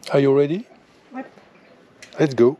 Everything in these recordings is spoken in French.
Are you ready? Ouais. Let's go.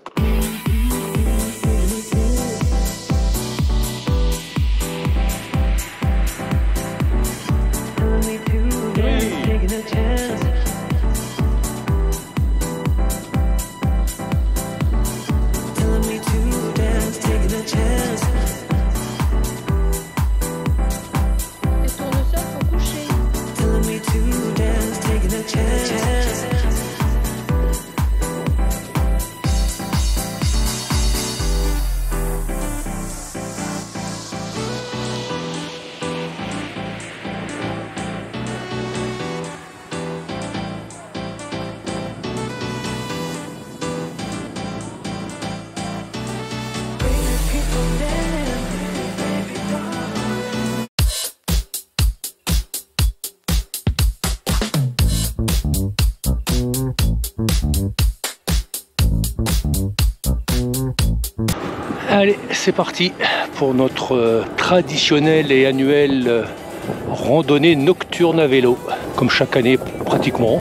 Allez, c'est parti pour notre traditionnelle et annuelle randonnée nocturne à vélo, comme chaque année pratiquement,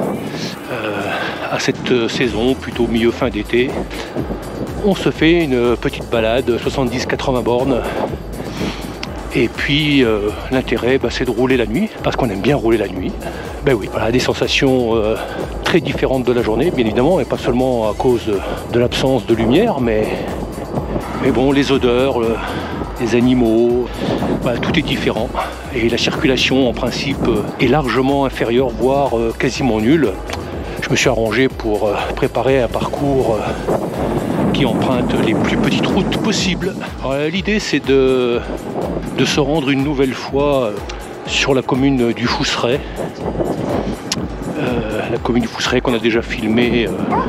à cette saison, plutôt milieu fin d'été. On se fait une petite balade, 70-80 bornes, et puis l'intérêt c'est de rouler la nuit, parce qu'on aime bien rouler la nuit. Ben oui, voilà, des sensations très différentes de la journée, bien évidemment, et pas seulement à cause de l'absence de lumière, mais bon, les odeurs, les animaux, voilà, tout est différent. Et la circulation, en principe, est largement inférieure, voire quasiment nulle. Je me suis arrangé pour préparer un parcours qui emprunte les plus petites routes possibles. L'idée, c'est de se rendre une nouvelle fois sur la commune du Fousseret. La commune du Fousseret qu'on a déjà filmée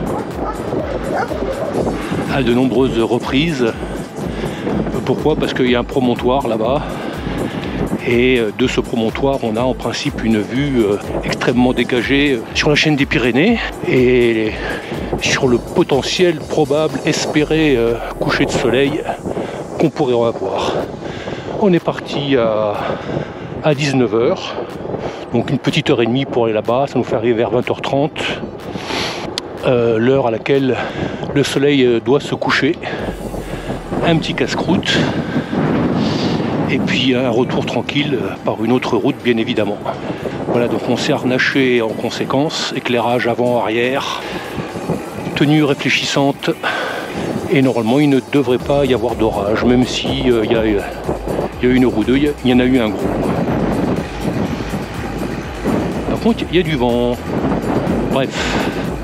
à de nombreuses reprises. Pourquoi? Parce qu'il y a un promontoire là-bas, et de ce promontoire on a en principe une vue extrêmement dégagée sur la chaîne des Pyrénées et sur le potentiel probable espéré coucher de soleil qu'on pourrait avoir. On est parti à 19 h, donc une petite heure et demie pour aller là-bas, ça nous fait arriver vers 20 h 30, l'heure à laquelle le soleil doit se coucher. Un petit casse-croûte et puis un retour tranquille par une autre route, bien évidemment. Voilà, donc on s'est harnaché en conséquence, éclairage avant-arrière, tenue réfléchissante, et normalement il ne devrait pas y avoir d'orage, même si il y a une roue deux, il y en a eu un gros. Par contre il y a du vent, bref.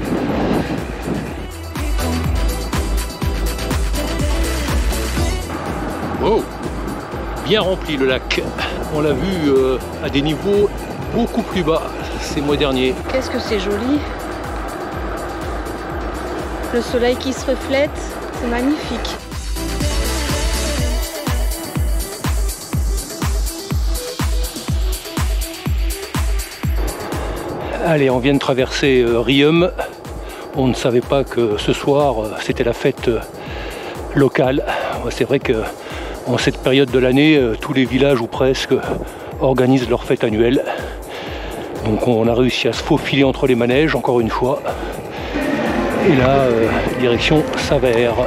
Oh, bien rempli le lac. On l'a vu à des niveaux beaucoup plus bas ces mois derniers. Qu'est-ce que c'est joli. Le soleil qui se reflète, c'est magnifique. Allez, on vient de traverser Riom. On ne savait pas que ce soir c'était la fête locale. C'est vrai que en cette période de l'année, tous les villages ou presque organisent leur fête annuelle. Donc on a réussi à se faufiler entre les manèges encore une fois. Et là, direction Savère.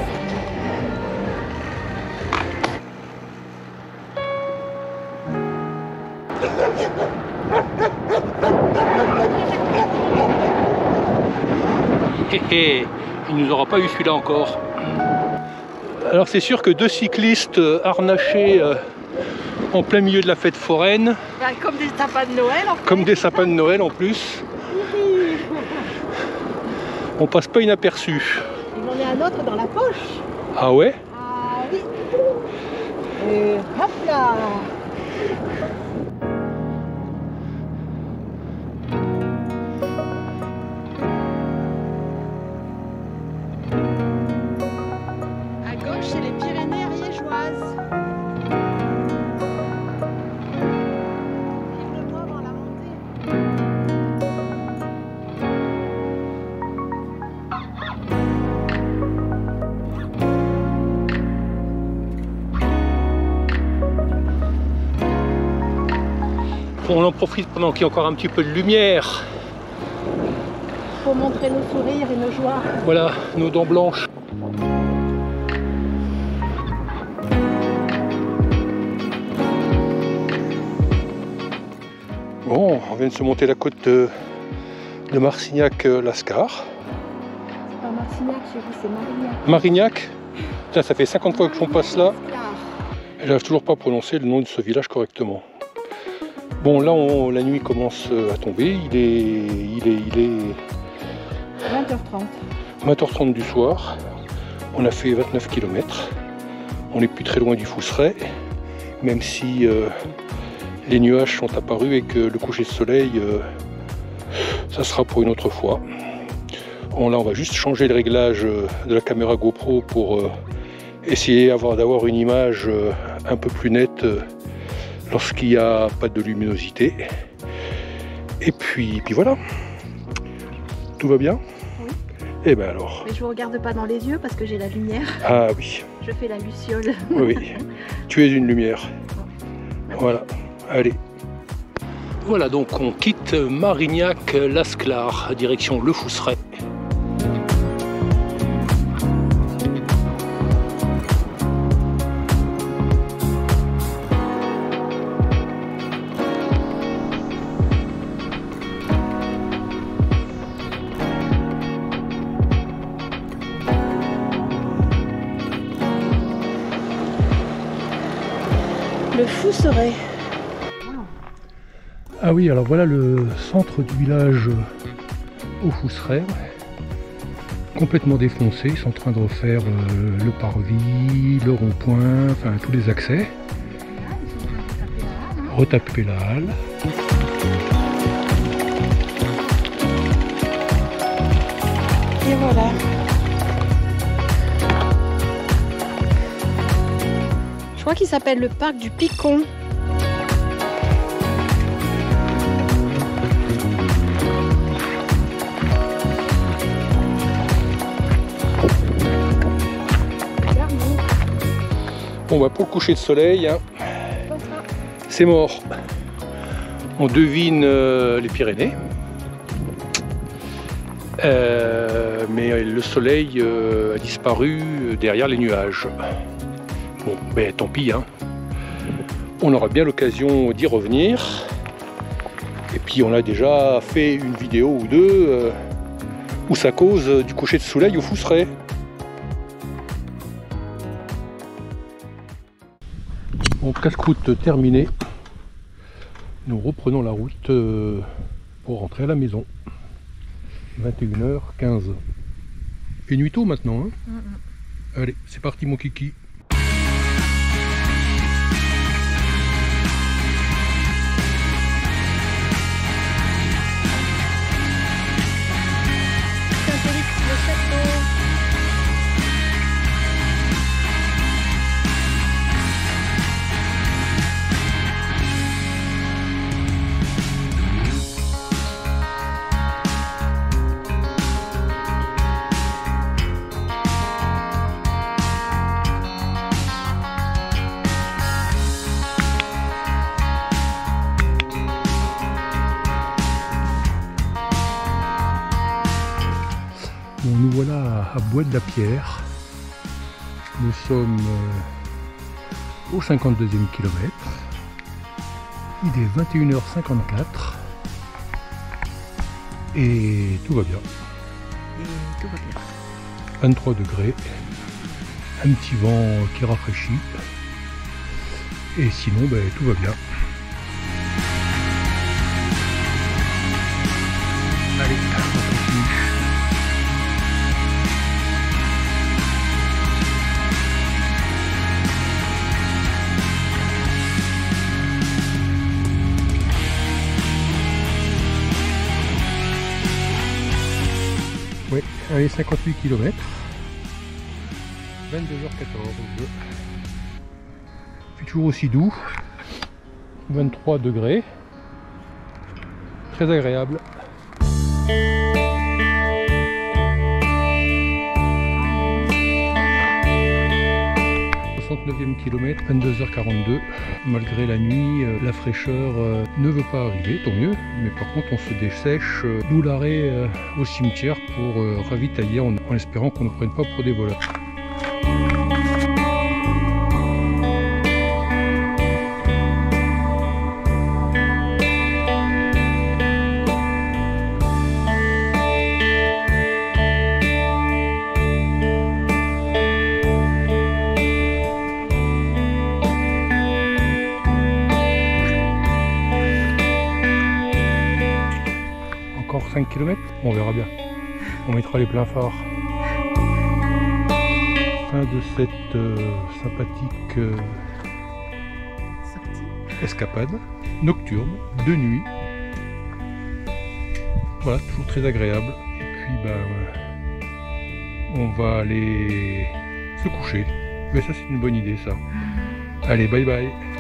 Hé, il nous aura pas eu celui-là encore. Alors c'est sûr que deux cyclistes harnachés en plein milieu de la fête foraine. Comme des sapins de Noël en fait. Comme des sapins de Noël en plus. On passe pas inaperçu. J'en ai un autre dans la poche. Ah ouais? Ah oui. Et hop là. À gauche, c'est les Pyrénées ariégeoises. Vive-le-moi avant la montée. On en profite pendant qu'il y a encore un petit peu de lumière pour montrer nos sourires et nos joies. Voilà, nos dents blanches. Bon, on vient de se monter la côte de Marcignac-Lascar. C'est pas Marcignac chez vous, c'est Marignac. Marignac? Putain, ça fait 50 fois que j'en passe là. Et j'arrive toujours pas à prononcer le nom de ce village correctement. Bon, là, la nuit commence à tomber. Il est 20h30. 20h30 du soir. On a fait 29 km. On n'est plus très loin du Fousseret, même si les nuages sont apparus et que le coucher de soleil, ça sera pour une autre fois. Bon, là, on va juste changer le réglage de la caméra GoPro pour essayer d'avoir une image un peu plus nette lorsqu'il n'y a pas de luminosité. Et puis voilà. Tout va bien? Oui. Et bien alors. Mais je vous regarde pas dans les yeux parce que j'ai la lumière. Ah oui. Je fais la luciole. Oui, oui. Tu es une lumière. Voilà. Allez. Voilà, donc on quitte Marignac-Lascar, direction Le Fousseret. Le Fousseret. Ah oui, alors voilà le centre du village au Fousseret, complètement défoncé. Ils sont en train de refaire le parvis, le rond-point, enfin tous les accès. Retaper la halle. Et voilà. Je crois qu'il s'appelle le parc du Picon. Bon bah pour le coucher de soleil, hein, c'est mort. On devine les Pyrénées. Mais le soleil a disparu derrière les nuages. Bon, ben tant pis, hein. On aura bien l'occasion d'y revenir. Et puis on a déjà fait une vidéo ou deux où ça cause du coucher de soleil au Fousseret. Bon, casse-croûte terminé. Nous reprenons la route pour rentrer à la maison. 21h15. Et nuit tôt maintenant, hein. Allez, c'est parti mon kiki. Bon, nous voilà à Bois-de-la-Pierre. Nous sommes au 52e kilomètre. Il est 21h54 et tout va bien. 23 degrés, un petit vent qui rafraîchit et sinon ben, tout va bien. Allez, on continue. Ouais, allez, 58 km. 22h14. Puis toujours aussi doux. 23 degrés. Très agréable. 69e kilomètre, 22h42. Malgré la nuit, la fraîcheur ne veut pas arriver, tant mieux. Mais par contre, on se dessèche, d'où l'arrêt au cimetière pour ravitailler en espérant qu'on ne prenne pas pour des voleurs. Encore 5 km, on verra bien. On mettra les pleins phares. Fin de cette sympathique escapade nocturne, de nuit. Voilà, toujours très agréable. Et puis on va aller se coucher. Mais ça c'est une bonne idée ça. Allez, bye bye.